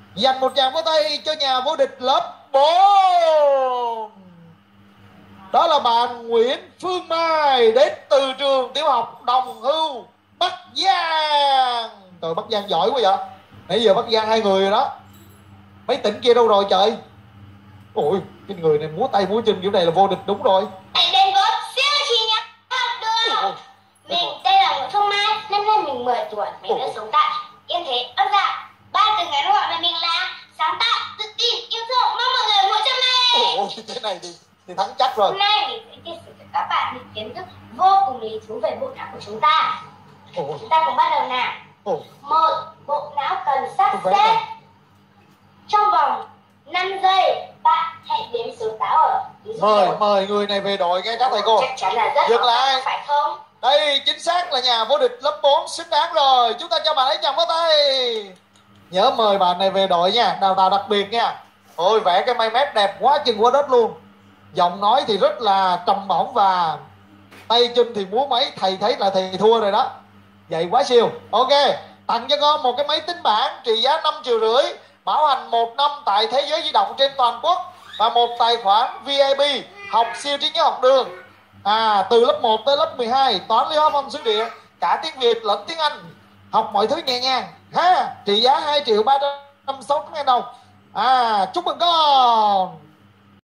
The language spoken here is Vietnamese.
Dành một tràng pháo tay cho nhà vô địch lớp 4. Đó là bạn Nguyễn Phương Mai đến từ trường tiểu học Đồng Hưu, Bắc Giang. Trời, Bắc Giang giỏi quá vậy. Nãy giờ Bắc Giang 2 người rồi đó. Mấy tỉnh kia đâu rồi trời? Ôi, cái người này múa tay múa chân kiểu này là vô địch đúng rồi. Đền gót siêu chi nhá. Được. Mình đây là Nguyễn Phương Mai, năm nay mình 10 tuổi, mình đã sống tại Yên Thế, Bắc Giang. 3 từ ngắn gọi về mình là sáng tạo, tự tin, yêu thương. Mong mọi người ủng hộ cho mình. Ôi, thế này thì thắng chắc rồi. Hôm nay mình sẽ chia sẻ với các bạn những kiến thức vô cùng lý thú về bộ não của chúng ta. Chúng ta cùng bắt đầu nào. Một, bộ não cần sắp xếp trong vòng 5 giây. Bạn hãy đếm số táo ở. Mời người này về đội nghe các thầy cô. Chắc chắn là rất dừng lại, phải không? Đây chính xác là nhà vô địch lớp 4 xứng đáng rồi. Chúng ta cho bạn ấy chồng có tay. Nhớ mời bạn này về đội nha, đào tạo đặc biệt nha. Ôi, vẽ cái may mép đẹp quá chừng quá đất luôn. Giọng nói thì rất là trầm bổng và tay chân thì múa máy. Thầy thấy là thầy thua rồi đó. Vậy quá siêu. Ok, tặng cho con một cái máy tính bảng trị giá 5,5 triệu, bảo hành 1 năm tại Thế Giới Di Động trên toàn quốc, và một tài khoản VIP học siêu trí nhớ học đường. Từ lớp 1 tới lớp 12, toán lý hóa văn số địa, cả tiếng Việt lẫn tiếng Anh, học mọi thứ nhẹ nhàng ha. Trị giá 2,360,000 đồng. Chúc mừng con.